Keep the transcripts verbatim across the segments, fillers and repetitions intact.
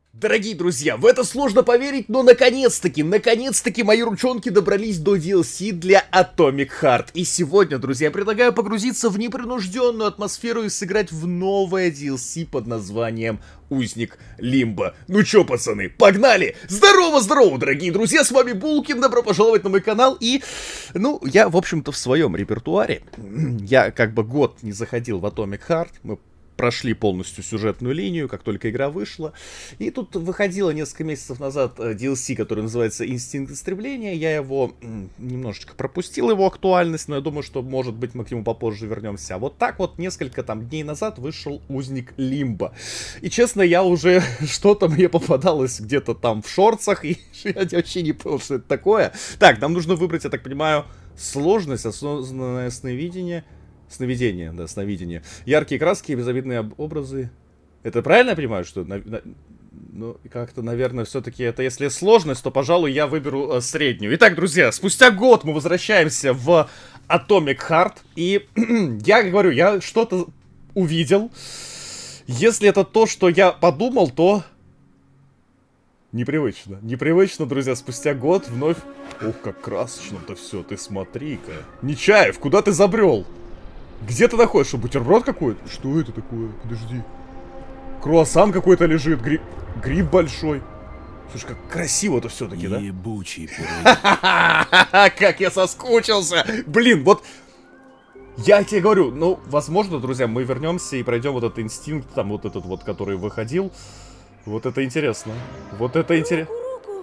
Дорогие друзья, в это сложно поверить, но наконец-таки, наконец-таки мои ручонки добрались до ди эл си для Atomic Heart. И сегодня, друзья, я предлагаю погрузиться в непринужденную атмосферу и сыграть в новое ди эл си под названием Узник Лимбо. Ну чё, пацаны, погнали! Здорово-здорово, дорогие друзья, с вами Булкин, добро пожаловать на мой канал. И, ну, я, в общем-то, в своем репертуаре, я как бы год не заходил в Atomic Heart, мы прошли полностью сюжетную линию, как только игра вышла. И тут выходило несколько месяцев назад ди эл си, который называется Инстинкт Истребления. Я его немножечко пропустил, его актуальность, но я думаю, что, может быть, мы к нему попозже вернемся. А вот так вот несколько там дней назад вышел Узник Лимбо. И, честно, я уже что-то мне попадалось где-то там в шортсах, и я вообще не понял, что это такое. Так, нам нужно выбрать, я так понимаю, сложность, осознанное сновидение. Сновидение, да, сновидение. Яркие краски, безобидные образы. Это правильно я понимаю, что... На, на, ну, как-то, наверное, все-таки это, если сложность, то, пожалуй, я выберу э, среднюю. Итак, друзья, спустя год мы возвращаемся в Atomic Heart. И я говорю, я что-то увидел. Если это то, что я подумал, то... Непривычно. Непривычно, друзья, спустя год вновь... Ох, как красочно-то все, ты смотри-ка. Нечаев, куда ты забрел? Где ты находишься? Что, бутерброд какой-то? Что это такое? Подожди. Круассан какой-то лежит. Гри... Гриб большой. Слушай, как красиво-то все-таки, да? Ебучий пирог. Как я соскучился. Блин, вот... Я тебе говорю, ну, возможно, друзья, мы вернемся и пройдем вот этот инстинкт, там вот этот вот, который выходил. Вот это интересно. Вот это интересно.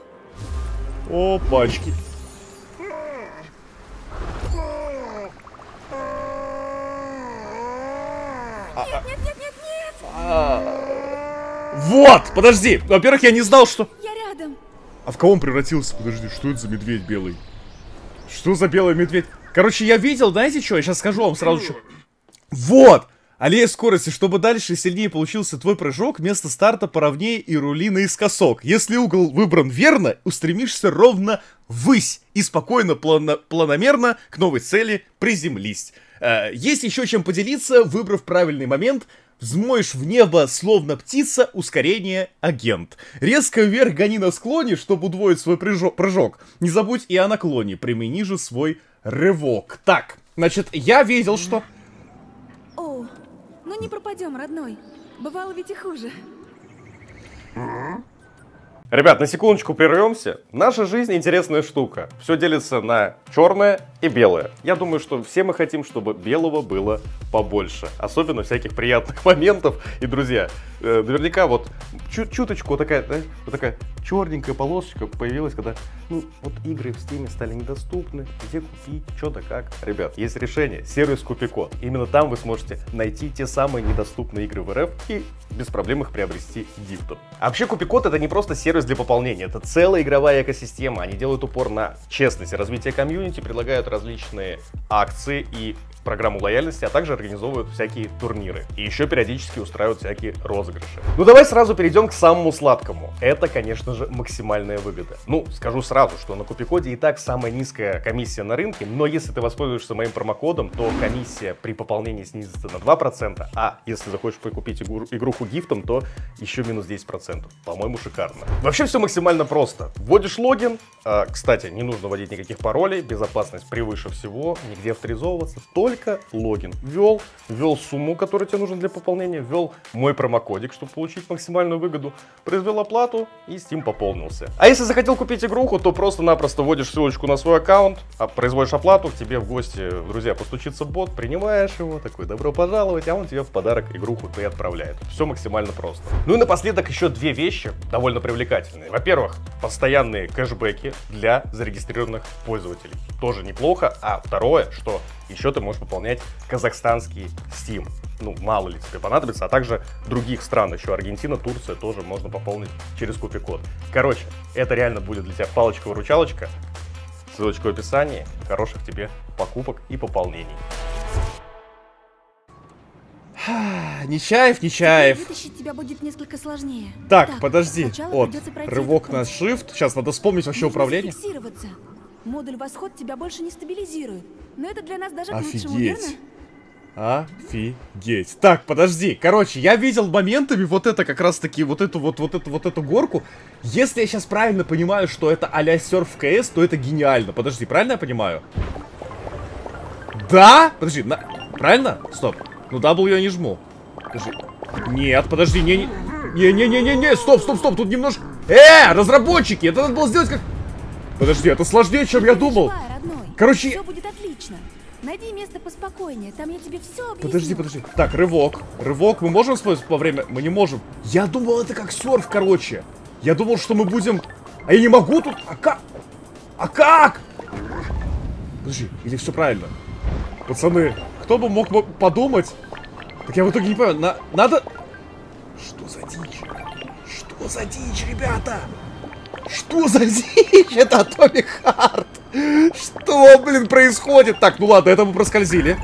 Опачки. Нет, нет, нет, нет, нет! А... Вот, подожди. Во-первых, я не знал, что... Я рядом. А в кого он превратился? Подожди, что это за медведь белый? Что за белый медведь? Короче, я видел, знаете что? Я сейчас скажу вам сразу, что... Вот! Аллея скорости. Чтобы дальше и сильнее получился твой прыжок, вместо старта поровнее и рули наискосок. Если угол выбран верно, устремишься ровно ввысь и спокойно, плано планомерно к новой цели приземлись. Э, есть еще чем поделиться, выбрав правильный момент, взмоешь в небо, словно птица, ускорение агент. Резко вверх гони на склоне, чтобы удвоить свой прыжок. прыжок. Не забудь и о наклоне, примени же свой рывок. Так, значит, я видел, что... О, ну не пропадем, родной. Бывало ведь и хуже. Ребят, на секундочку прервемся. Наша жизнь интересная штука. Все делится на черное и белое. Я думаю, что все мы хотим, чтобы белого было побольше. Особенно всяких приятных моментов. И, друзья, э, наверняка вот чу чуточку вот такая, да, вот такая черненькая полосочка появилась, когда ну, вот игры в Steam стали недоступны. Где купить, что да как. Ребят, есть решение. Сервис Купикод. Именно там вы сможете найти те самые недоступные игры в эр эф и без проблем их приобрести гифтом. А вообще Купикод это не просто сервис для пополнения, это целая игровая экосистема. Они делают упор на честность и развитие комьюнити, предлагают различные акции и программу лояльности, а также организовывают всякие турниры. И еще периодически устраивают всякие розыгрыши. Ну давай сразу перейдем к самому сладкому. Это, конечно же, максимальная выгода. Ну, скажу сразу, что на Купикоде и так самая низкая комиссия на рынке, но если ты воспользуешься моим промокодом, то комиссия при пополнении снизится на два процента, а если захочешь прикупить игру, игруху гифтом, то еще минус десять процентов. По-моему, шикарно. Вообще все максимально просто. Вводишь логин, а, кстати, не нужно вводить никаких паролей, безопасность превыше всего, нигде авторизовываться, только логин. Ввел, ввел сумму, которая тебе нужна для пополнения, ввел мой промокодик, чтобы получить максимальную выгоду, произвел оплату и Steam пополнился. А если захотел купить игруху, то просто-напросто вводишь ссылочку на свой аккаунт, а производишь оплату, к тебе в гости, друзья, постучится бот, принимаешь его, такой добро пожаловать, а он тебе в подарок игруху и отправляет. Все максимально просто. Ну и напоследок еще две вещи довольно привлекательные. Во-первых, постоянные кэшбэки для зарегистрированных пользователей. Тоже неплохо. А второе, что еще ты можешь пополнять казахстанский Steam. Ну, мало ли тебе понадобится. А также других стран, еще Аргентина, Турция тоже можно пополнить через Купикод. Короче, это реально будет для тебя палочка-выручалочка. Ссылочка в описании. Хороших тебе покупок и пополнений. Нечаев, Нечаев. Вытащить тебя будет несколько сложнее. Так, так подожди. Вот, рывок на путь. Shift. Сейчас надо вспомнить вообще Нужно управление. зафиксироваться. Модуль восход тебя больше не стабилизирует. Но это для нас даже к Офигеть. лучшему, верно? Офигеть. Так, подожди. Короче, я видел моментами вот это как раз таки, вот эту вот, вот эту вот эту горку. Если я сейчас правильно понимаю, что это а-ля серф в КС, то это гениально. Подожди, правильно я понимаю? Да? Подожди, на... правильно? Стоп. Ну W я не жму. Подожди. Нет, подожди, не, не, не, не, не, не, не, стоп, стоп, стоп, тут немножко. Э, разработчики, это надо было сделать как. Подожди, это сложнее, чем я думал. Короче. Все будет отлично. Найди место поспокойнее, там я тебе все объясню. Подожди, подожди. Так, рывок. Рывок мы можем использовать во время? Мы не можем. Я думал, это как серф, короче. Я думал, что мы будем. А я не могу тут. А как? А как? Подожди, или все правильно? Пацаны, кто бы мог подумать? Так я в итоге не понимаю, на... надо... Что за дичь? Что за дичь, ребята? Что за дичь? Это Atomic Heart. Что, блин, происходит? Так, ну ладно, это мы проскользили.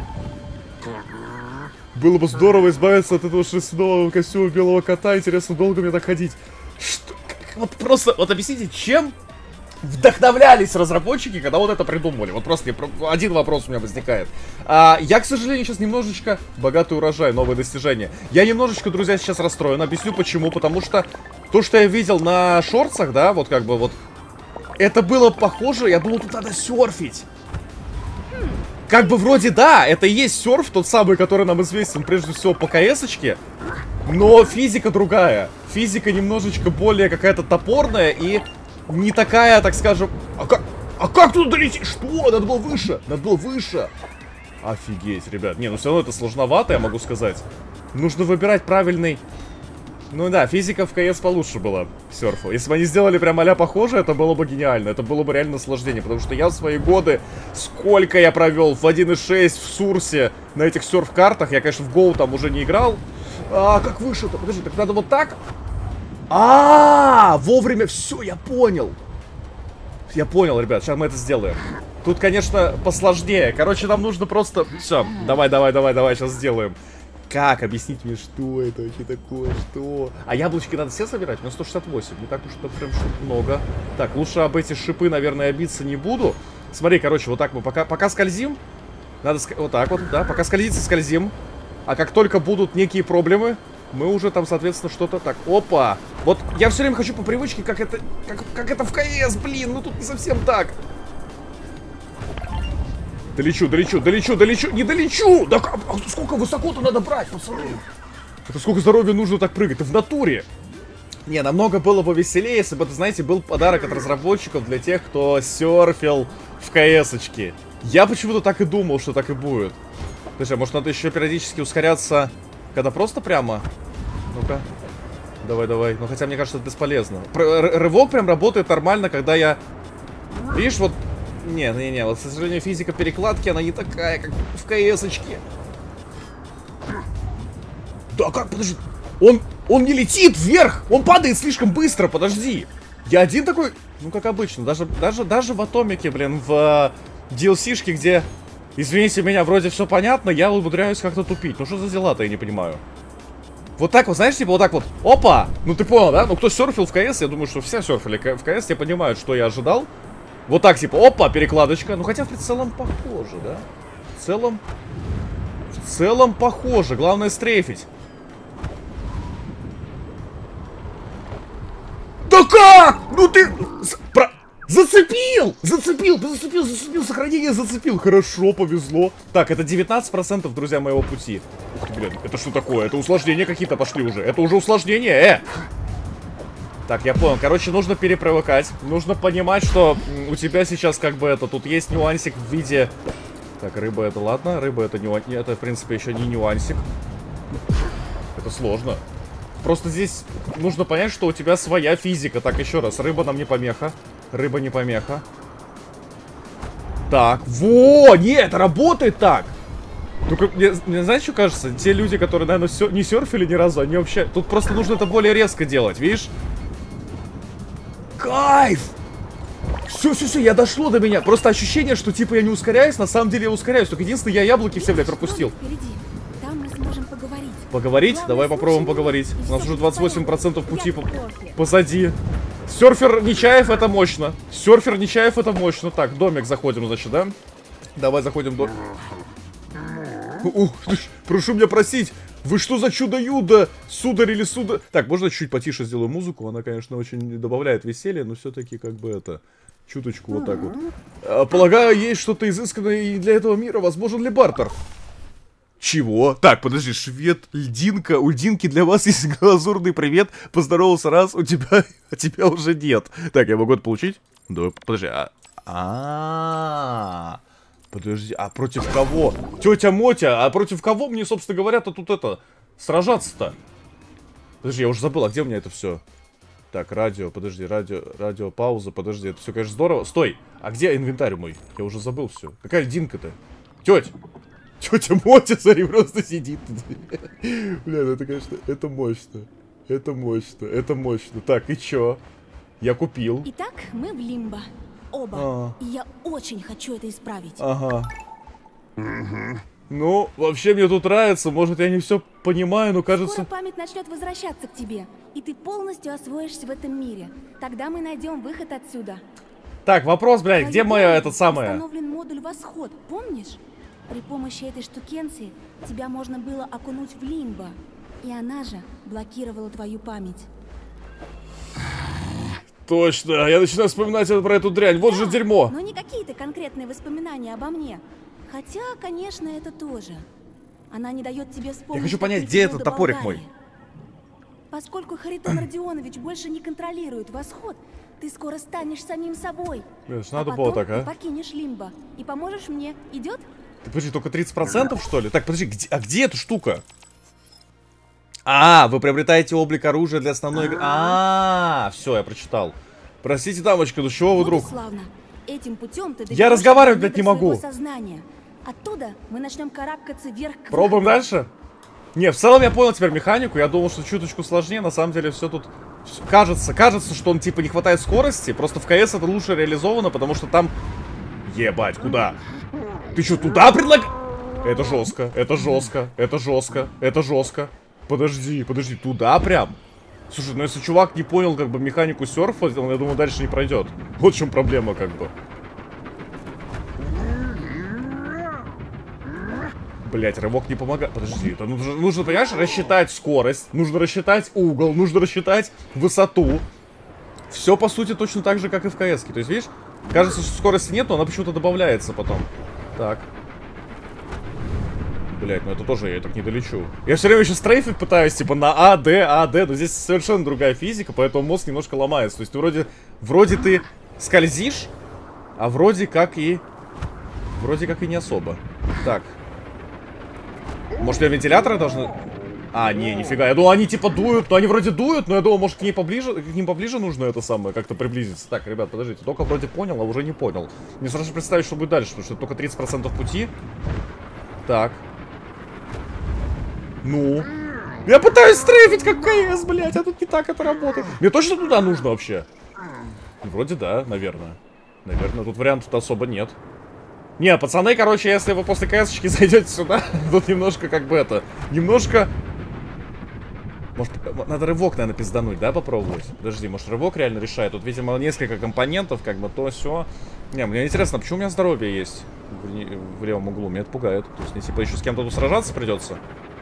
Было бы здорово избавиться от этого шерстяного костюма белого кота. Интересно, долго мне так ходить? Что? Вот просто, вот объясните, чем вдохновлялись разработчики, когда вот это придумывали? Вот просто один вопрос у меня возникает. А, я, к сожалению, сейчас немножечко... Богатый урожай, новые достижения. Я немножечко, друзья, сейчас расстроен. Объясню почему. Потому что то, что я видел на шортсах, да, вот как бы вот... Это было похоже, я думал, тут надо серфить. Как бы вроде да, это и есть серф, тот самый, который нам известен прежде всего по КС-очке. Но физика другая. Физика немножечко более какая-то топорная и... Не такая, так скажем... А как, а как туда долететь? Что? Надо было выше. Надо было выше. Офигеть, ребят. Не, ну все равно это сложновато, я могу сказать. Нужно выбирать правильный... Ну да, физика в КС получше была серфу. Если бы они сделали прям а-ля похоже, это было бы гениально. Это было бы реально наслаждение. Потому что я в свои годы... Сколько я провел в один и шесть в Сурсе на этих серф-картах. Я, конечно, в Go там уже не играл. А как выше-то? Подожди, так надо вот так... А, -а, а, вовремя, все, я понял. Я понял, ребят, сейчас мы это сделаем. Тут, конечно, посложнее. Короче, нам нужно просто... Все, давай, давай, давай, давай, сейчас сделаем. Как? Объяснить мне, что это вообще такое, что... А яблочки надо все собирать? У меня сто шестьдесят восемь, не так уж это прям что-то много. Так, лучше об эти шипы, наверное, биться не буду. Смотри, короче, вот так мы пока, пока скользим. Надо ск... вот так вот, да, пока скользится, скользим. А как только будут некие проблемы... Мы уже там, соответственно, что-то так. Опа! Вот я все время хочу по привычке, как это. Как, как это в КС, блин, ну тут не совсем так. Долечу, долечу, долечу, долечу, не долечу! Да а сколько высоко-то надо брать, пацаны? Это сколько здоровья нужно так прыгать? Ты в натуре! Не, намного было бы веселее, если бы, это, знаете, был подарок от разработчиков для тех, кто серфил в КС-очке. Я почему-то так и думал, что так и будет. Слушай, может надо еще периодически ускоряться, когда просто прямо? Ну-ка. Давай, давай. Ну, хотя, мне кажется, это бесполезно. Рывок прям работает нормально, когда я... Видишь, вот... Не-не-не, вот, к сожалению, физика перекладки, она не такая, как в КС-очке. Да как, подожди. Он, он не летит вверх! Он падает слишком быстро, подожди. Я один такой... Ну, как обычно. Даже, даже, даже в Атомике, блин, в ди эл си-шке, где... Извините меня, вроде все понятно, я умудряюсь как-то тупить. Ну, что за дела-то, я не понимаю. Вот так вот, знаешь, типа вот так вот, опа! Ну ты понял, да? Ну кто серфил в КС, я думаю, что все серфили в КС, все понимают, что я ожидал. Вот так, типа, опа, перекладочка. Ну хотя в целом похоже, да? В целом... В целом похоже, главное стрейфить. Да как? Ну ты... Про... Зацепил! Зацепил! Зацепил, зацепил, сохранение зацепил. Хорошо, повезло. Так, это девятнадцать процентов, друзья, моего пути. Ух ты, блин, это что такое? Это усложнения какие-то пошли уже. Это уже усложнения, э! Так, я понял. Короче, нужно перепривыкать. Нужно понимать, что у тебя сейчас как бы это... Тут есть нюансик в виде... Так, рыба это ладно. Рыба это нюансик. Это, в принципе, еще не нюансик. Это сложно. Просто здесь нужно понять, что у тебя своя физика. Так, еще раз. Рыба нам не помеха. Рыба не помеха. Так, во! Нет, работает так! Только, мне, мне знаешь, что кажется? Те люди, которые, наверное, сё, не серфили ни разу, они вообще... Тут просто нужно это более резко делать, видишь? Кайф! Все, все, все, я дошло до меня. Просто ощущение, что типа я не ускоряюсь, на самом деле я ускоряюсь. Только единственное, я яблоки все, блядь, пропустил. Там мы сможем поговорить. Поговорить? Давай попробуем поговорить. У нас уже двадцать восемь процентов пути по позади. Серфер Нечаев, это мощно. Серфер Нечаев, это мощно. Так, домик заходим, значит, да? Давай заходим в домик. Ух, прошу меня просить. Вы что за чудо-юдо? Сударь или сударь? Так, можно чуть потише сделаю музыку? Она, конечно, очень добавляет веселья, но все-таки как бы это... Чуточку вот так вот. А, полагаю, есть что-то изысканное и для этого мира. Возможен ли бартер? Чего? Так, подожди, швед, льдинка. У льдинки для вас есть глазурный привет. Поздоровался раз, у тебя, а тебя уже нет. Так, я могу это получить? Да, подожди, а... А-а-а. Подожди, а против кого? Тетя Мотя, а против кого мне, собственно говоря-то тут это... Сражаться-то? Подожди, я уже забыл, а где у меня это все? Так, радио, подожди, радио, радио, пауза, подожди, это все, конечно, здорово. Стой, а где инвентарь мой? Я уже забыл все. Какая льдинка-то? Тетя! Тетя Мотя, смотри, просто сидит тут. Бля, ну это, конечно, это мощно. Это мощно, это мощно. Так, и чё? Я купил. Итак, мы в Лимбо. Оба. А. И я очень хочу это исправить. Ага. Угу. Ну, вообще мне тут нравится, может я не все понимаю, но кажется... Скоро память начнет возвращаться к тебе, и ты полностью освоишься в этом мире. Тогда мы найдем выход отсюда. Так, вопрос, блядь, где моя этот самое? Установлен модуль Восход, помнишь? При помощи этой штукенции тебя можно было окунуть в Лимбо, и она же блокировала твою память. Точно, я начинаю вспоминать про эту дрянь, вот да, же дерьмо. Но не какие-то конкретные воспоминания обо мне. Хотя, конечно, это тоже. Она не дает тебе вспомнить... Я хочу понять, где этот топорик мой. Поскольку Харитон Родионович больше не контролирует Восход, ты скоро станешь самим собой. Видишь, а надо потом было так, а? ты покинешь Лимбо и поможешь мне. Идет? Ты подожди, только тридцать процентов, что ли? Так, подожди, где, а где эта штука? А, вы приобретаете облик оружия для основной игры. А, все, я прочитал. Простите, дамочка, ну чего вы, друг? Славно. Этим путем ты я разговаривать, блядь, не могу. Сознания. Оттуда мы начнем карабкаться вверх к... Пробуем дальше? Не, в целом я понял теперь механику. Я думал, что чуточку сложнее. На самом деле все тут... Все, кажется, кажется, что он типа не хватает скорости. Просто в КС это лучше реализовано, потому что там... Ебать, куда? Ты что, туда предлаг... Это жестко, это жестко, это жестко, это жестко. Подожди, подожди, туда прям? Слушай, ну если чувак не понял как бы механику серфа, он, я думаю, дальше не пройдет. Вот в чем проблема как бы. Блять, рывок не помогает. Подожди, это нужно, нужно, понимаешь, рассчитать скорость, нужно рассчитать угол, нужно рассчитать высоту. Все, по сути, точно так же, как и в КС-ке. То есть, видишь, кажется, что скорости нет, но она почему-то добавляется потом. Так. Блять, ну это тоже я так не долечу. Я все время еще стрейфить пытаюсь, типа, на А, Д, А, Д, но здесь совершенно другая физика, поэтому мозг немножко ломается. То есть, ты вроде, вроде ты скользишь, а вроде как и... Вроде как и не особо. Так. Может, я вентиляторы должны... А, не, нифига. Я думал, они типа дуют, но они вроде дуют, но я думал, может, к ней поближе, к ним поближе нужно это самое, как-то приблизиться. Так, ребят, подождите, только вроде понял, а уже не понял. Мне сразу представить, что будет дальше, потому что это только тридцать процентов пути. Так. Ну? Я пытаюсь стрейфить, как КС, блядь, а тут не так это работает. Мне точно туда нужно вообще? Вроде да, наверное. Наверное, тут вариантов-то особо нет. Не, пацаны, короче, если вы после КС-очки зайдете сюда, тут немножко как бы это... Немножко... Может, надо рывок, наверное, пиздануть, да, попробовать? Подожди, может, рывок реально решает? Тут, видимо, несколько компонентов, как бы, то, все. Не, мне интересно, почему у меня здоровье есть в, в левом углу? Меня это пугает. То есть, мне, типа, еще с кем-то тут сражаться придется?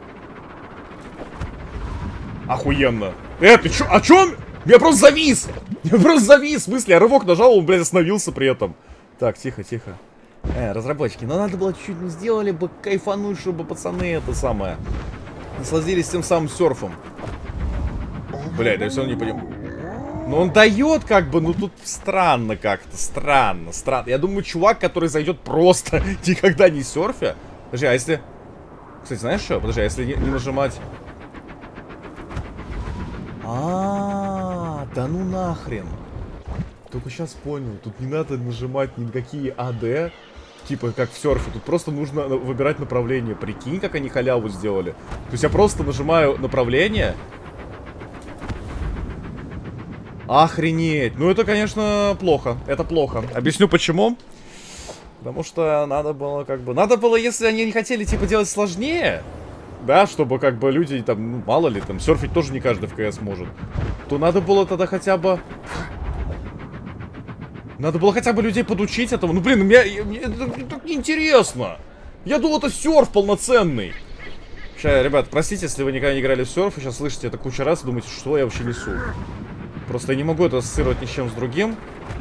Охуенно. Э, ты чё? А чё он? Я просто завис! Я просто завис! В смысле, я рывок нажал, он, блядь, остановился при этом. Так, тихо, тихо. Э, разработчики, ну надо было чуть-чуть, ну сделали бы кайфануть, чтобы пацаны это самое насладились тем самым серфом. Блядь, да я все равно не понимаю. Но он дает как бы, ну тут странно как-то, странно, странно. Я думаю, чувак, который зайдет просто никогда не серфя. Подожди, а если... Кстати, знаешь что? Подожди, а если не, не нажимать... А, да ну нахрен. Только сейчас понял, тут не надо нажимать никакие АД, типа как в серфе, тут просто нужно выбирать направление. Прикинь, как они халяву сделали. То есть я просто нажимаю направление. Охренеть. Ну это, конечно, плохо. Это плохо. Объясню почему. Потому что надо было как бы... Надо было, если они не хотели типа делать сложнее, да, чтобы как бы люди там, ну, мало ли, там, серфить тоже не каждый в КС может, то надо было тогда хотя бы... Надо было хотя бы людей подучить этому. Ну, блин, мне, мне это так неинтересно. Я думал, это серф полноценный. Сейчас, ребят, простите, если вы никогда не играли в серф, и сейчас слышите это кучу раз и думаете, что я вообще несу. Просто я не могу это ассоциировать ни с чем с другим.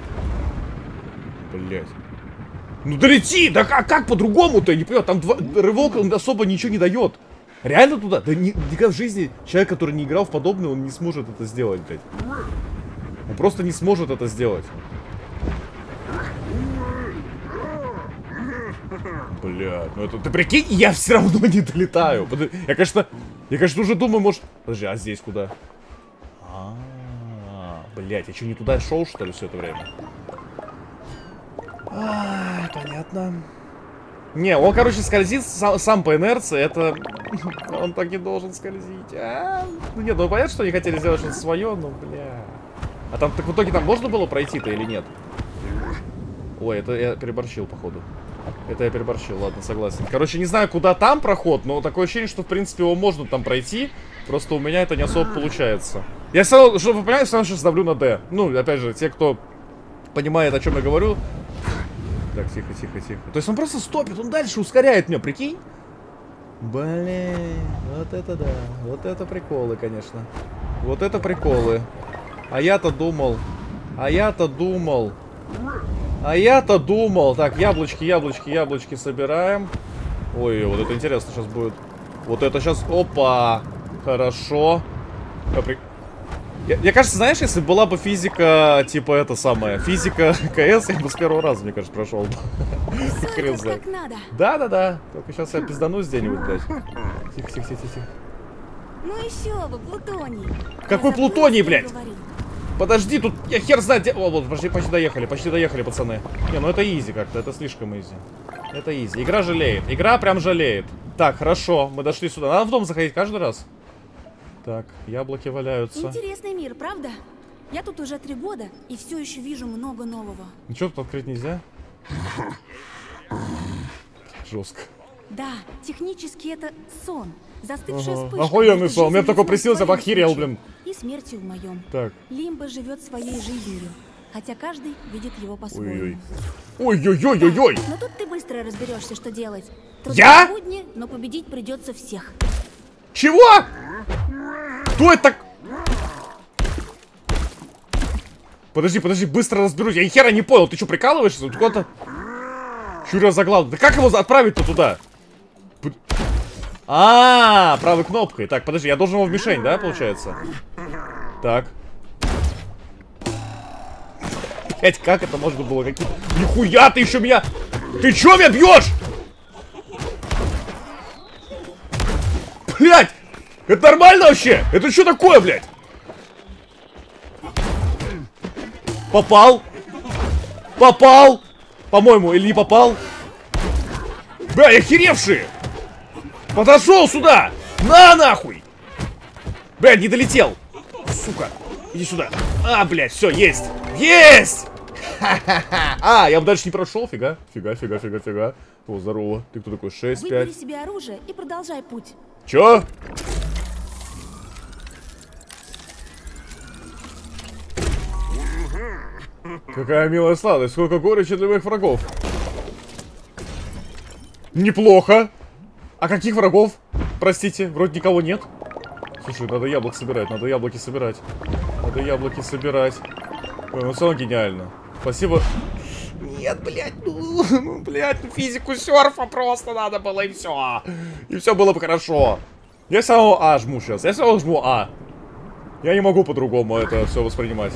Блять. Ну долети! Да как, как по-другому-то? Я не понимаю, там два, рывок он особо ничего не дает. Реально туда? Да ни, никогда в жизни человек, который не играл в подобное, он не сможет это сделать, блядь. Он просто не сможет это сделать. Блядь, ну это... Ты прикинь, я все равно не долетаю. Я, конечно, я, конечно, уже думаю, может... Подожди, а здесь куда? А-а-а, блядь, я что, не туда шел, что ли, все это время? А, понятно. Не, он, короче, скользит сам, сам по инерции, это... Он так не должен скользить. А, ну нет, ну понятно, что они хотели сделать что-то свое, но, бля... А там, так в итоге там можно было пройти-то или нет? Ой, это я переборщил, походу. Это я переборщил, ладно, согласен. Короче, не знаю, куда там проход, но такое ощущение, что, в принципе, его можно там пройти. Просто у меня это не особо получается. Я все равно, чтобы вы понимали, все равно сейчас давлю на D. Ну, опять же, те, кто понимает, о чем я говорю. Так, тихо, тихо, тихо. То есть он просто стопит, он дальше ускоряет меня, прикинь? Блин, вот это да. Вот это приколы, конечно. Вот это приколы. А я-то думал. А я-то думал. А я-то думал. Так, яблочки, яблочки, яблочки собираем. Ой, вот это интересно сейчас будет. Вот это сейчас... Опа! Хорошо. Я, мне кажется, знаешь, если была бы физика, типа это самое, физика КС, я бы с первого раза, мне кажется, прошел бы. Хрен знает. Да-да-да. Только сейчас я пизданусь где-нибудь, блядь. Тихо, тихо, тихо, тихо. Ну еще бы, Плутоний. Какой Плутоний, блядь? Подожди, тут я хер знает где... О, вот, почти, почти доехали, почти доехали, пацаны. Не, ну это изи как-то, это слишком изи. Это изи. Игра жалеет. Игра прям жалеет. Так, хорошо, мы дошли сюда. Надо в дом заходить каждый раз. Так, яблоки валяются. Интересный мир, правда? Я тут уже три года и все еще вижу много нового. Ничего тут открыть нельзя? Жестко. Да, технически это сон. Застывшая Ага. вспышка. Охуенный сон. У меня такой приснился, обохерел, блин. И смертью в моем. Так. Лимбо живет своей жизнью, хотя каждый видит его по-своему. Ой-ой-ой-ой-ой! Да, но тут ты быстро разберешься, что делать. Я? Трудно, но победить придется всех. Чего? Кто это так? Подожди, подожди, быстро разберусь. Я ни хера не понял. Ты что, прикалываешься? Тут куда-то... Чуря заглавный. Да как его отправить-то туда? А, -а, а, правой кнопкой. Так, подожди, я должен его в мишень, да, получается? Так. Блять, как это можно было? Какие... Нихуя ты еще меня... Ты чё меня бьешь? Блять! Это нормально вообще? Это что такое, блядь? Попал? Попал? По-моему, или не попал? Бля, охеревшие! Подошел сюда! На нахуй! Бля, не долетел! Сука! Иди сюда! А, блядь, все, есть! Есть! Ха-ха-ха! А, я бы дальше не прошел, фига. Фига, фига, фига, фига. О, здорово. Ты кто такой? шесть, пять. Выбери себе оружие и продолжай путь. Чё? Какая милая сладость, сколько горечи для моих врагов. Неплохо. А каких врагов? Простите, вроде никого нет. Слушай, надо яблок собирать, надо яблоки собирать. Надо яблоки собирать. Ой, ну все равно гениально. Спасибо. Нет, блядь, ну, блядь, физику серфа просто надо было, и все. И все было бы хорошо. Я все равно А жму сейчас, я все равно жму А. Я не могу по-другому это все воспринимать.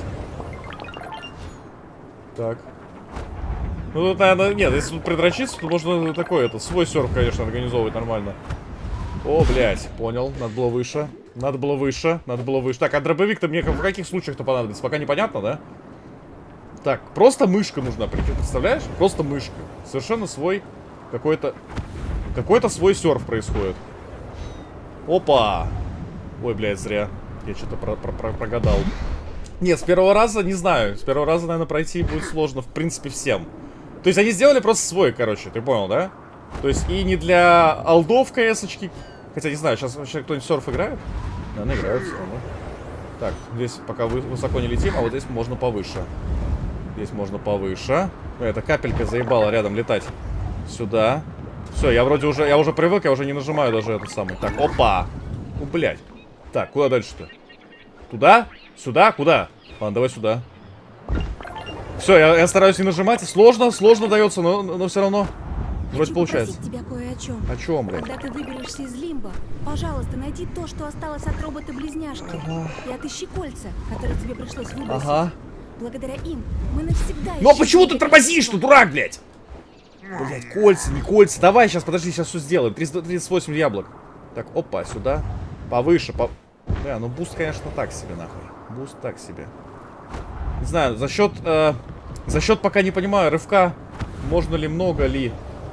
Так. Ну тут, наверное, нет, если тут придрочиться, то можно такой, это, свой серф, конечно, организовывать нормально. О, блядь, понял, надо было выше. Надо было выше, надо было выше. Так, а дробовик-то мне в каких случаях-то понадобится? Пока непонятно, да? Так, просто мышка нужна, представляешь? Просто мышка. Совершенно свой какой-то... Какой-то свой серф происходит. Опа! Ой, блядь, зря. Я что-то про про про прогадал. Нет, с первого раза, не знаю. С первого раза, наверное, пройти будет сложно, в принципе, всем. То есть они сделали просто свой, короче, ты понял, да? То есть и не для алдов КС-очки. Хотя, не знаю, сейчас вообще кто-нибудь серф играет? Наверное, играют все равно. Так, здесь пока вы высоко не летим, а вот здесь можно повыше. Здесь можно повыше. Эта капелька заебала рядом летать. Сюда. Все, я вроде уже, я уже привык, я уже не нажимаю даже этот самый. Так, опа. Ну, блядь. Так, куда дальше-то? Туда? Сюда? Куда? Ладно, давай сюда. Все, я, я стараюсь не нажимать. Сложно, сложно дается, но, но все равно вроде Хочу получается. тебя кое о чем. О чем, блядь? Когда ты выберешься из Лимба, пожалуйста, найди то, что осталось от робота-близняшки. Ага. И отыщи кольца, которые тебе пришлось выбросить. Ага. Благодаря им мы навсегда... Ну а почему ты тормозишь, ты дурак, блядь? Блядь, кольца, не кольца. Давай, сейчас, подожди, сейчас все сделаем. тридцать восемь яблок. Так, опа, сюда. Повыше, по... Бля, ну буст, конечно, так себе, нахуй. Буст так себе. Не знаю, за счет... Э, за счет, пока не понимаю, рывка. Можно ли, много ли.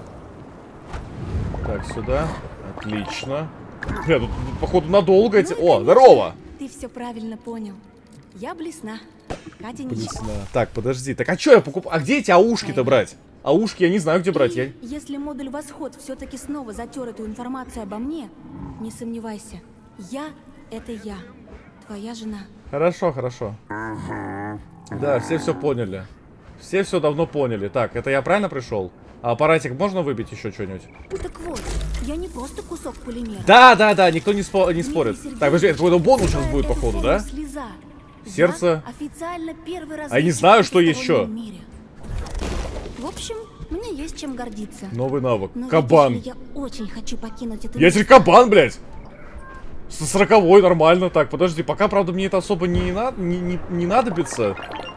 Так, сюда. Отлично. Бля, тут, тут походу, надолго эти... Ну, О, здорово! Ты все правильно понял. Я блесна. Катя ничего. Блесна. Так, подожди. Так, а что я покупаю? А где эти аушки-то брать? Аушки я не знаю, где брать. Я... И если модуль Восход все-таки снова затер эту информацию обо мне, не сомневайся. Я — это я. Твоя жена. Хорошо, хорошо. Да, все все поняли. Все все давно поняли. Так, это я правильно пришел? А аппаратик можно выбить еще что-нибудь? Так вот, я не просто кусок полимера. Да, да, да, никто не, спо не спорит. Дмитрий Так, подожди, это какой-то бонус сейчас будет, Эту походу, форму да? слеза. Сердце. Я официально первый раз А я не в знаю, что есть потустороннем еще. мире. В общем, мне есть чем гордиться. Новый навык. Но Кабан. видишь ли, я очень хочу покинуть это Я место. теперь кабан, блядь. Со сороковой нормально. Так, подожди, пока, правда, мне это особо не, на... не, не, не надобится.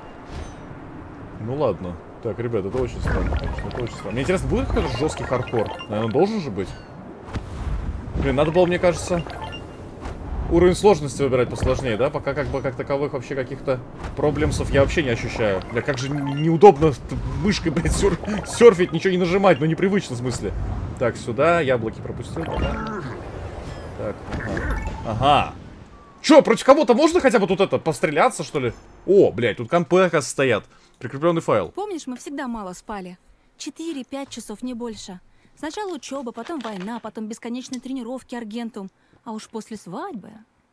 Ну ладно. Так, ребят, это очень странно, конечно, это очень странно. Мне интересно, будет какой-то жесткий хардкор? Наверное, должен же быть. Блин, надо было, мне кажется, уровень сложности выбирать посложнее, да? Пока как бы как таковых вообще каких-то проблемсов я вообще не ощущаю. Бля, как же неудобно мышкой, блядь, сер... серфить, ничего не нажимать, но непривычно в смысле. Так, сюда, яблоки пропустил, да? Так, ага. Ага. Чё, против кого-то можно хотя бы тут это, постреляться, что ли? О, блядь, тут компы, оказывается, стоят. Прикрепленный файл. Помнишь, мы всегда мало спали? четыре-пять часов, не больше. Сначала учеба, потом война, потом бесконечные тренировки Аргентум. А уж после свадьбы...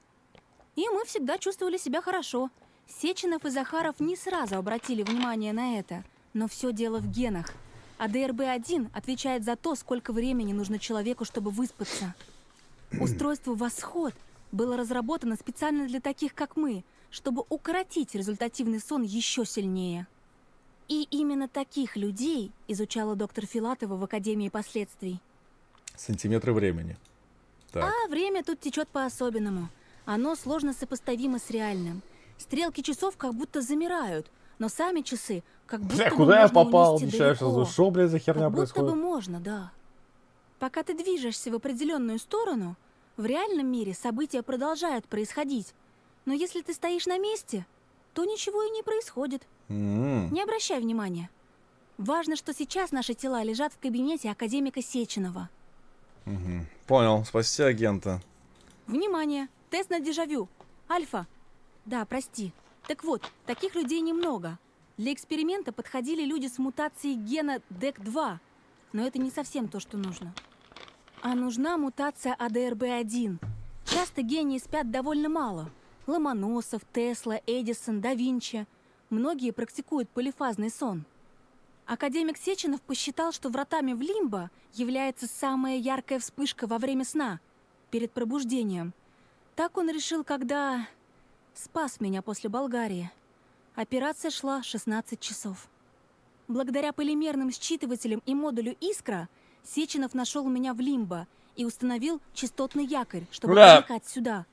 И мы всегда чувствовали себя хорошо. Сеченов и Захаров не сразу обратили внимание на это. Но все дело в генах. А Д Р Б один отвечает за то, сколько времени нужно человеку, чтобы выспаться. Устройство «Восход» было разработано специально для таких, как мы, чтобы укоротить результативный сон еще сильнее. И именно таких людей изучала доктор Филатова в Академии последствий. Сантиметры времени. Так. А время тут течет по-особенному. Оно сложно сопоставимо с реальным. Стрелки часов как будто замирают, но сами часы как будто Бля, бы куда я можно попал? унести Отвечаю, далеко. что, что, блядь, за херня Как будто происходит? бы можно, да. Пока ты движешься в определенную сторону, в реальном мире события продолжают происходить. Но если ты стоишь на месте, то ничего и не происходит. М-м. Не обращай внимания. Важно, что сейчас наши тела лежат в кабинете академика Сеченова. Угу. Понял, спасти агента. Внимание! Тест на дежавю. Альфа. Да, прости. Так вот, таких людей немного. Для эксперимента подходили люди с мутацией гена Д К два. Но это не совсем то, что нужно. А нужна мутация А Д Р Б один. Часто гении спят довольно мало. Ломоносов, Тесла, Эдисон, да Винчи. Многие практикуют полифазный сон. Академик Сеченов посчитал, что вратами в лимбо является самая яркая вспышка во время сна, перед пробуждением. Так он решил, когда спас меня после Болгарии. Операция шла шестнадцать часов. Благодаря полимерным считывателям и модулю «Искра» Сеченов нашел меня в лимбо и установил частотный якорь, чтобы Бля. проникать сюда.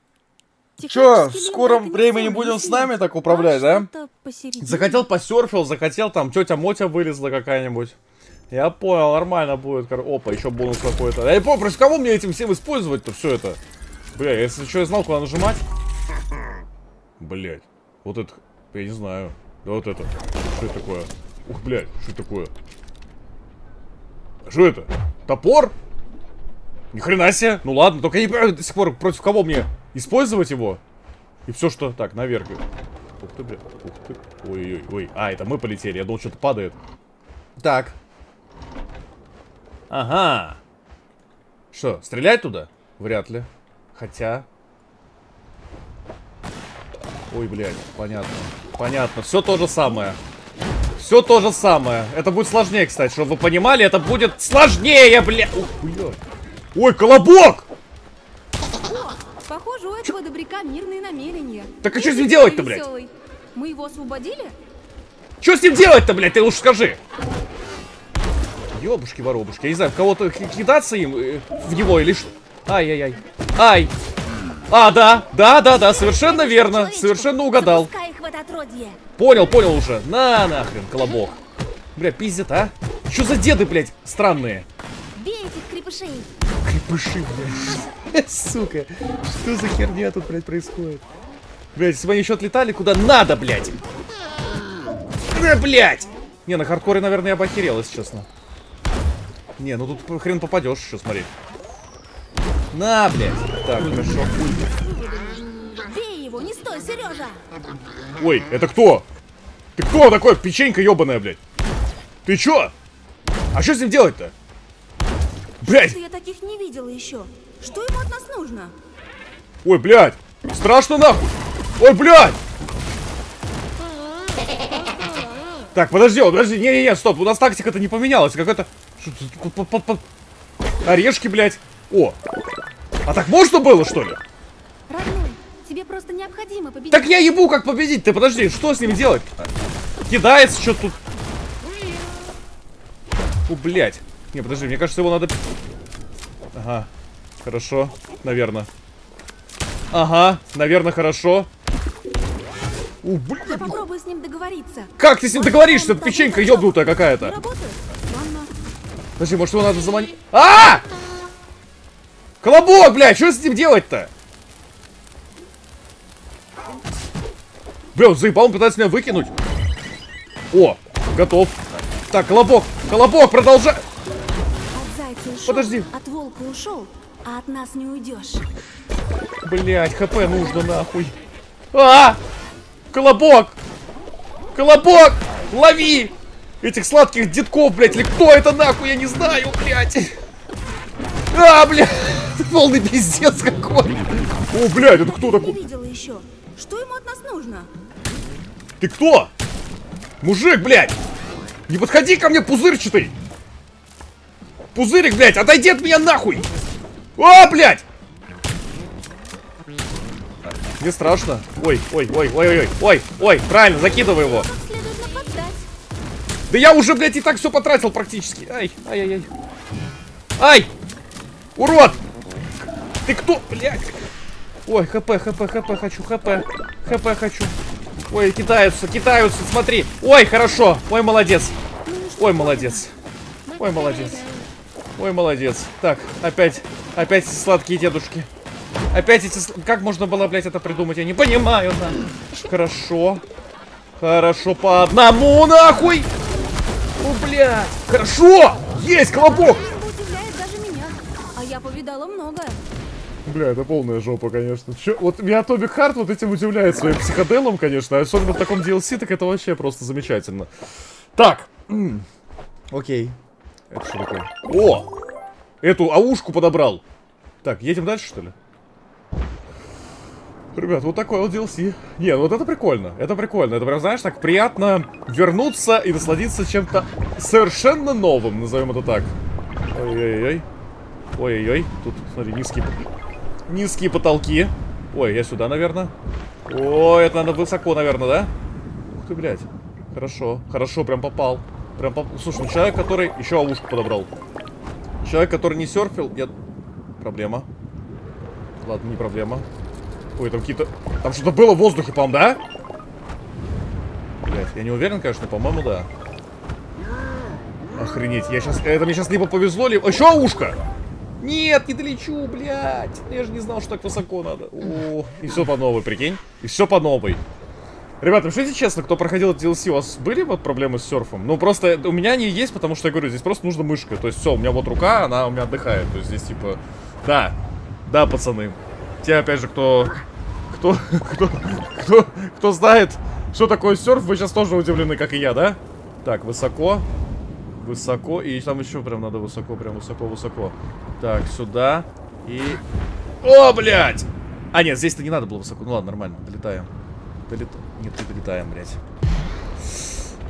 Чё, в Технически скором лимбо — это не времени сон, будем не с нами смерть, так управлять, а да? что-то посередине. Захотел посерфил, захотел там тетя Мотя вылезла какая-нибудь. Я понял, нормально будет. Опа, еще бонус какой-то. Я не помню, против кого мне этим всем использовать-то все это? Бля, если что, я знал, куда нажимать. Блять, вот это, я не знаю. Да вот это, что это такое? Ух, блядь, что это такое? Что это? Топор? Ни хрена себе. Ну ладно, только я не понимаю до сих пор, против кого мне использовать его. И все, что... Так, наверх. Ух ты, блядь. Ух ты. Ой-ой-ой. Ой. А, это мы полетели. Я думал, что-то падает. Так. Ага. Что, стрелять туда? Вряд ли. Хотя... Ой, блядь. Понятно. Понятно. Все то же самое. Все то же самое. Это будет сложнее, кстати, чтобы вы понимали, это будет сложнее, бля. Ух, бля. Ой, колобок! О, похоже, у этого добряка мирные намерения. Так а что с ним делать-то, блядь? Веселый. Мы его освободили? Что с ним делать-то, блядь, ты уж скажи. Ёбушки-воробушки. Я не знаю, в кого-то кидаться им, э, в него или что? Ай-яй-яй. Ай. А, да, да, да, да, совершенно верно. Совершенно угадал. Понял, понял уже. На, нахрен, колобок. Бля, пиздец, а? Что за деды, блядь, странные? Бей этих крепышей. Крепыши, блядь. Сука. Что за херня тут, блядь, происходит? Блядь, если бы они еще отлетали куда надо, блядь. Да, блядь. Не, на хардкоре, наверное, я бы охерел, если честно. Не, ну тут хрен попадешь еще, смотри. На, блядь. Так, хорошо. Бей его, не стой, Сережа. Ой, это кто? Ты кто такой? Печенька ебаная, блядь. Ты чё? А что с ним делать-то? Блядь. Я таких не видела еще. Что ему от нас нужно? Ой, блядь. Страшно нахуй. Ой, блядь. Так, подожди, подожди. Не-не-не, стоп. У нас тактика-то не поменялась. Какая-то... Орешки, блядь. О. А так можно было, что ли? Родной, тебе просто необходимо победить. Так я ебу, как победить. Ты подожди, что с ним делать? Кидается что-то тут. О, блядь. Не, подожди, мне кажется, его надо... Ага. Хорошо. Наверное. Ага. Наверное, хорошо. О, блядь. Я попробую с ним договориться. Как ты с ним договоришься? Это печенька ёбнутая какая-то. Не работает? Ладно. Подожди, может его надо заманить... А! Колобок, блядь, что с ним делать-то? Бля, он заебал, он пытается меня выкинуть. О, готов. Так, колобок, колобок, продолжай. От зайца ушел, Подожди. от волка ушел, а от нас не уйдешь. Блядь, хп нужно нахуй. А! Колобок! Колобок! Лови! Этих сладких детков, блядь, или кто это нахуй, я не знаю, блядь. А, блядь, полный пиздец какой. О, блядь, это кто такой? Не видела еще. Что ему от нас нужно? Ты кто? Мужик, блядь! Не подходи ко мне, пузырчатый! Пузырик, блядь, отойди от меня нахуй! О, блядь! Мне страшно. Ой, ой, ой, ой, ой, ой, ой, правильно, закидывай его. Как следует нападать. Да я уже, блядь, и так все потратил практически. Ай, ай, ай, ай. Ай! Урод! Ты кто, блядь? Ой, хп, хп, хп хочу, хп. Хп хочу. Ой, кидаются, кидаются, смотри. Ой, хорошо. Ой, молодец. Ой, молодец. Ой, молодец. Ой, молодец. Так, опять, опять эти сладкие дедушки. Опять эти... Как можно было, блядь, это придумать? Я не понимаю, да. Хорошо. Хорошо, по одному, нахуй. О, блядь. Хорошо. Есть, колобок. Удивляет даже меня. А я повидала многое. Бля, это полная жопа, конечно. Чё? Вот меня Atomic Heart вот этим удивляет своим психоделом, конечно. Особенно в таком ди эл си, так это вообще просто замечательно. Так. М-м. Окей. Это что такое? О! Эту аушку подобрал. Так, едем дальше, что ли? Ребят, вот такой вот ди эл си. Не, ну вот это прикольно. Это прикольно. Это прям, знаешь, так приятно вернуться и насладиться чем-то совершенно новым, назовем это так. Ой-ой-ой. Ой-ой-ой. Тут, смотри, низкие... Низкие потолки. Ой, я сюда, наверное. Ой, это надо высоко, наверное, да? Ух ты, блядь. Хорошо, хорошо, прям попал. Прям поп... Слушай, ну человек, который... Еще ловушку подобрал. Человек, который не серфил, я... Проблема. Ладно, не проблема. Ой, там какие-то... Там что-то было в воздухе, по-моему, да? Блядь, я не уверен, конечно, по-моему, да. Охренеть, я сейчас... Это мне сейчас либо повезло, либо... Еще ушко! Нет, не долечу, блядь. Я же не знал, что так высоко надо. О, и все по новой, прикинь. И все по новой. Ребята, скажите честно, кто проходил ди эл си, у вас были вот проблемы с серфом? Ну, просто у меня они есть, потому что, я говорю, здесь просто нужна мышка. То есть все, у меня вот рука, она у меня отдыхает. То есть здесь типа... Да, да, пацаны. Те, опять же, кто... Кто... Кто... Кто... Кто знает, что такое серф, вы сейчас тоже удивлены, как и я, да? Так, высоко. Высоко. И там еще прям надо высоко, прям высоко-высоко. Так, сюда. И... О, блядь! А, нет, здесь-то не надо было высоко. Ну ладно, нормально, долетаем. Долет... Нет, не долетаем, блядь.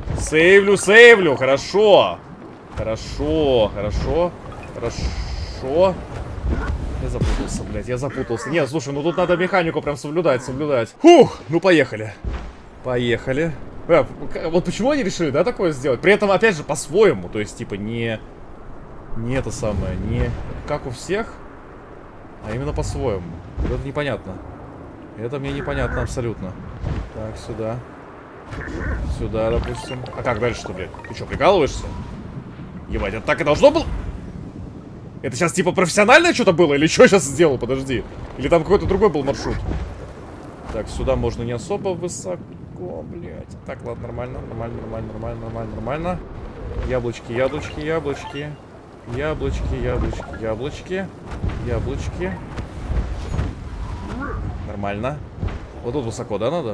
Сейвлю, сейвлю, хорошо. Хорошо, хорошо, хорошо. Я запутался, блядь, я запутался. Нет, слушай, ну тут надо механику прям соблюдать, соблюдать. Фух, ну поехали. Поехали. А, вот почему они решили, да, такое сделать? При этом, опять же, по-своему. То есть, типа, не... Не это самое, не как у всех, а именно по-своему. Вот это непонятно. Это мне непонятно абсолютно. Так, сюда. Сюда, допустим. А как дальше-то, блядь? Ты что, прикалываешься? Ебать, это так и должно было? Это сейчас типа профессиональное что-то было? Или что сейчас сделал? Подожди. Или там какой-то другой был маршрут? Так, сюда можно не особо высоко, блядь. Так, ладно, нормально, нормально, нормально, нормально, нормально, нормально. Яблочки, яблочки, яблочки. Яблочки, яблочки, яблочки. Яблочки. Нормально. Вот тут высоко, да, надо?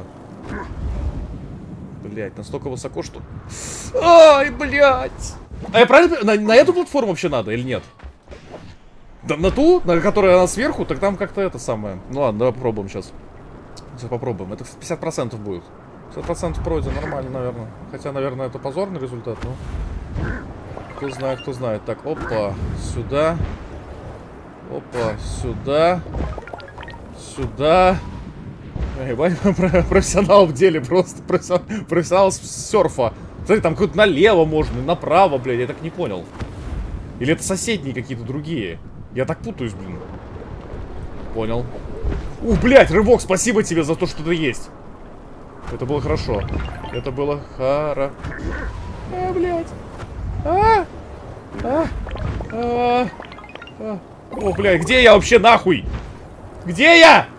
Блядь, настолько высоко, что... Ай, блядь! А я правильно... На, на эту платформу вообще надо или нет? Да, на ту, на которой она сверху, так там как-то это самое. Ну ладно, давай попробуем сейчас. Сейчас попробуем. Это пятьдесят процентов будет. пятьдесят процентов пройдено, нормально, наверное. Хотя, наверное, это позорный результат, но... Кто знает, кто знает. Так, опа, сюда. Опа, сюда. Сюда. Ебать, профессионал в деле, просто профессионал, профессионал с серфа. Смотри, там какой-то налево можно, направо, блядь, я так не понял. Или это соседние какие-то другие? Я так путаюсь, блин. Понял. Ух, блядь, рывок, спасибо тебе за то, что ты есть. Это было хорошо. Это было хара. А, блядь. А, а, а, а. О, блядь, где я вообще нахуй? Где я?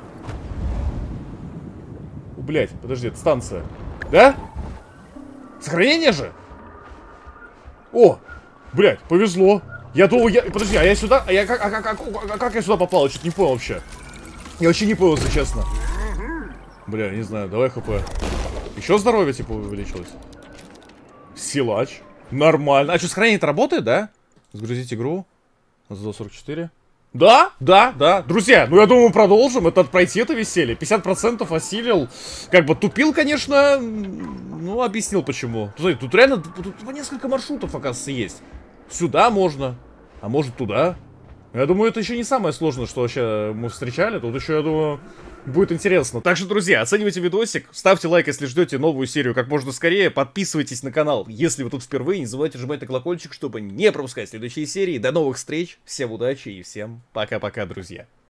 О, блядь, подожди, это станция. Да? Сохранение же? О, блядь, повезло. Я думал, я... Подожди, а я сюда... А я как, а, как, а, а как я сюда попал? Я что-то не понял вообще. Я вообще не понял, если честно. Бля, не знаю, давай хп. Еще здоровье, типа, увеличилось. Силач. Нормально. А что, сохранение-то работает, да? Загрузить игру. сто сорок четыре. Да, да, да. Друзья, ну я думаю, продолжим. Это пройти это веселье. пятьдесят процентов осилил. Как бы тупил, конечно. Ну, объяснил почему. Смотри, тут реально тут несколько маршрутов, оказывается, есть. Сюда можно. А может туда. Я думаю, это еще не самое сложное, что вообще мы встречали. Тут еще, я думаю, будет интересно. Так что, друзья, оценивайте видосик. Ставьте лайк, если ждете новую серию как можно скорее. Подписывайтесь на канал, если вы тут впервые. Не забывайте нажимать на колокольчик, чтобы не пропускать следующие серии. До новых встреч. Всем удачи и всем пока-пока, друзья.